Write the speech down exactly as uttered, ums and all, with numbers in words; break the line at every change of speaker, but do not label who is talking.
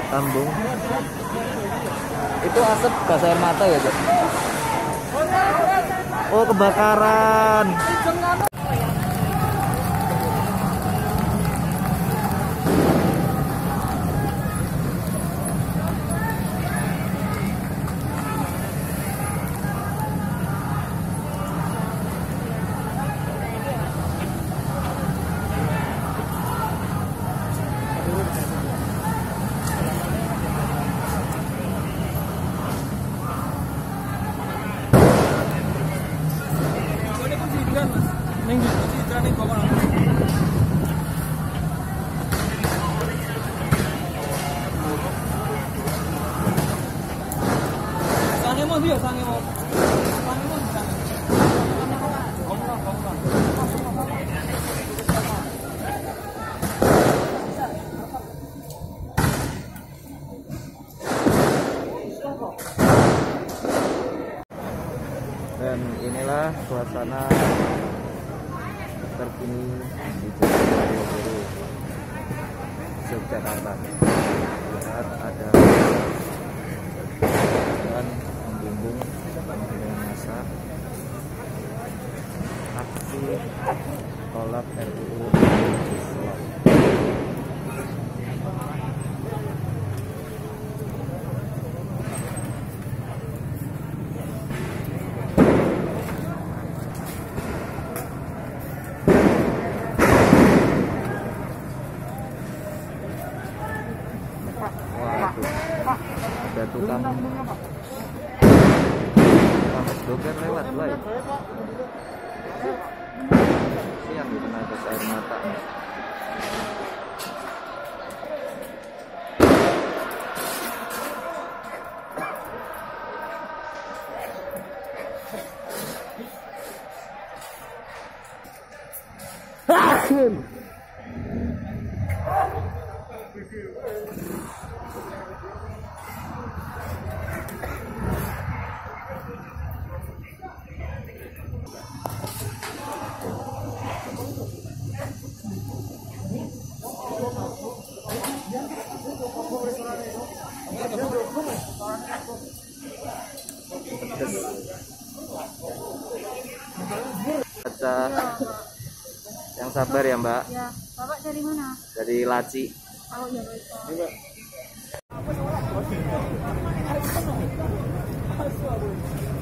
Tambung. Itu asap gas air mata ya, Cok? Oh, kebakaran. Dan inilah suasana terkini di Jalan Malioboro, Yogyakarta. Lihat ada dan membumbung dengan masa aksi tolak R U U Omnibus Law. Ada tukang tukang doger lewat lah ya. Siang di tengah gas air mata. Baca yang sabar ya, Mbak.
Ya, Bapak dari mana?
Dari Laci.
Oh ya, baik, Pak.